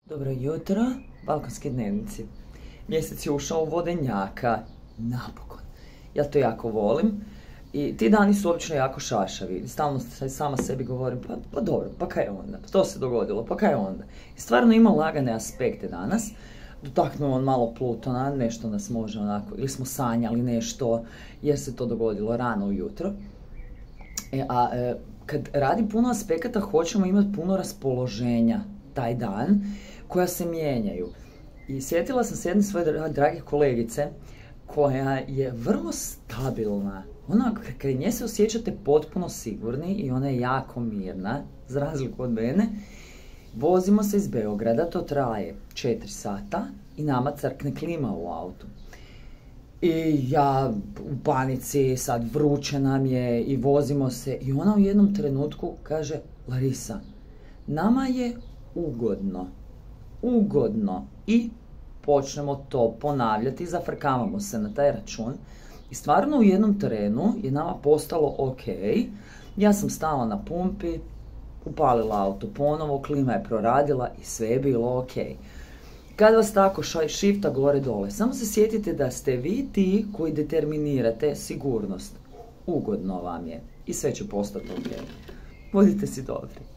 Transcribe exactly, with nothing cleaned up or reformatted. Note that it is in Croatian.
Dobro jutro, balkonski dnevnici. Mjesec je ušao u vodenjaka, napokon. Ja to jako volim i ti dani su obično jako šašavi. Stalno sama sebi govorim, pa, pa dobro, pa kaj onda, pa to se dogodilo, pa kaj onda. I stvarno ima lagane aspekte danas. Dotaknuo on malo Plutona, nešto nas može onako, ili smo sanjali nešto, jer se to dogodilo rano ujutro. E, a e, kad radi puno aspekata, hoćemo imati puno raspoloženja taj dan, koja se mijenjaju. I sjetila sam se jedne svoje drage kolegice, koja je vrlo stabilna. Ona, kad nje se osjećate potpuno sigurni i ona je jako mirna, za razliku od mene. Vozimo se iz Beograda, to traje četiri sata i nama crkne klima u autu. I ja u panici, sad vruće nam je i vozimo se i ona u jednom trenutku kaže: Larisa, nama je ugodno, ugodno, i počnemo to ponavljati, zafrkavamo se na taj račun i stvarno u jednom trenu je nama postalo ok. Ja sam stala na pumpi, upalila auto ponovo, klima je proradila i sve je bilo ok. Kad vas tako šifta gore dole, samo se sjetite da ste vi ti koji determinirate sigurnost. Ugodno vam je i sve će postati ok. Budite si dobri.